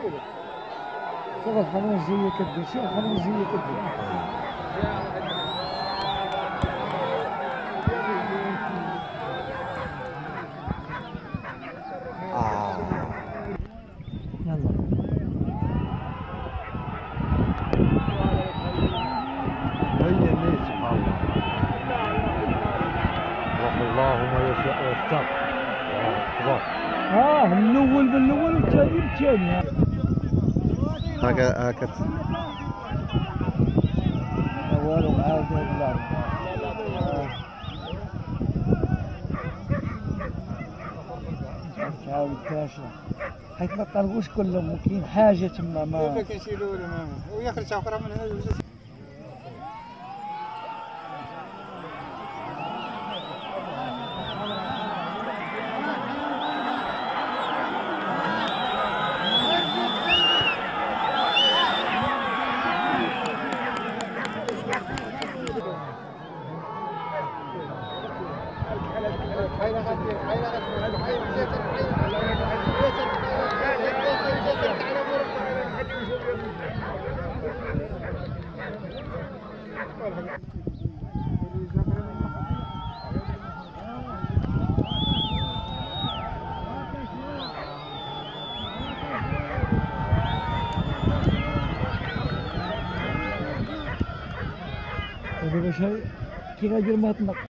شغل خمس زي كده، شيء خمس زي كده. يلا. هي اللي سبحان الله. والله ما يشاء ويختار. الله أكبر. الأول بالأول والثاني بالثاني. هكا أول وعاد لا. تعاود كاشة. حيت ما طلبوش كلهم وكاين حاجة تما ما. كيف كنشيلوا له ويخرج أخرى من هذا. هذا باش كي غادي ما تنق